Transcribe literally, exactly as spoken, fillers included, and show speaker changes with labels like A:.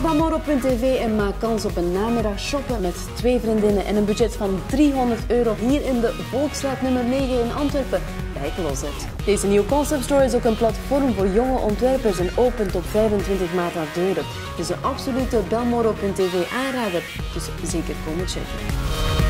A: Balmoral punt t v en maak kans op een namiddag shoppen met twee vriendinnen en een budget van driehonderd euro hier in de Volksstraat nummer negen in Antwerpen bij Closet. Deze nieuwe concept store is ook een platform voor jonge ontwerpers en opent op vijfentwintig maart haar deuren. Het is een absolute Balmoral punt t v aanrader, dus zeker komen checken.